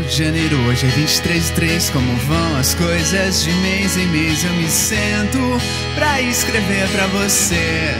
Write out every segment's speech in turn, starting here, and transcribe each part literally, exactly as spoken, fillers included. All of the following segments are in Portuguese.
de janeiro, hoje é vinte e três de três. Como vão as coisas? De mês em mês eu me sento pra escrever pra você.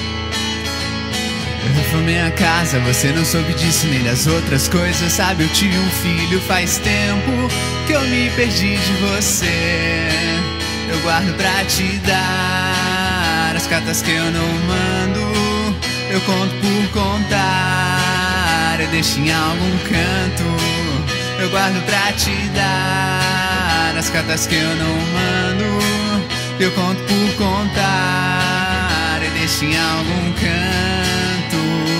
Eu reformei a casa, você não soube disso nem das outras coisas. Sabe, eu tive um filho faz tempo que eu me perdi de você. Eu guardo pra te dar as cartas que eu não mando. Eu conto por contar, eu deixo em algum canto. Eu guardo pra te dar as cartas que eu não mando. Eu conto por contar, eu deixo em algum canto.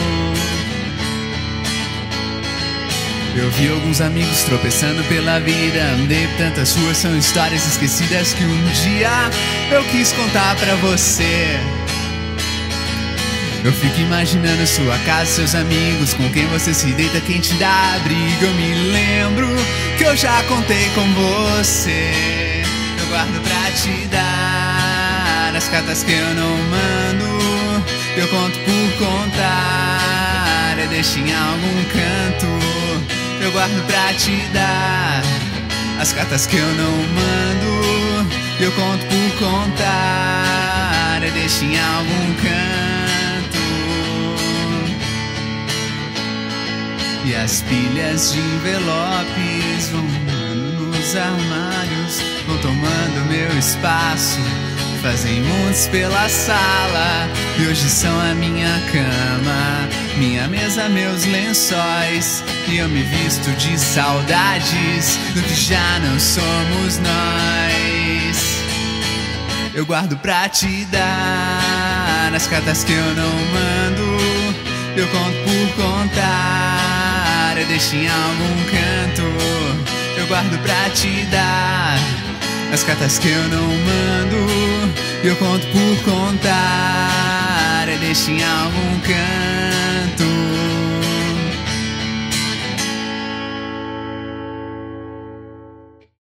Eu vi alguns amigos tropeçando pela vida. Andei por tantas ruas, são histórias esquecidas que um dia eu quis contar pra você. Eu fico imaginando sua casa, seus amigos, com quem você se deita, quem te dá abrigo. Eu me lembro que eu já contei com você. Eu guardo pra te dar as cartas que eu não mando. Eu conto por contar, eu deixo em algum canto. Eu guardo pra te dar as cartas que eu não mando. Eu conto por contar, eu deixo em algum canto. E as pilhas de envelopes vão mudando nos armários, vão tomando meu espaço, fazem montes pela sala. E hoje são a minha cama, minha mesa, meus lençóis. E eu me visto de saudades do que já não somos nós. Eu guardo pra te dar as cartas que eu não mando. Eu conto por contar, eu deixo em algum canto. Eu guardo pra te dar as cartas que eu não mando. Eu conto por contar, eu deixo em algum canto.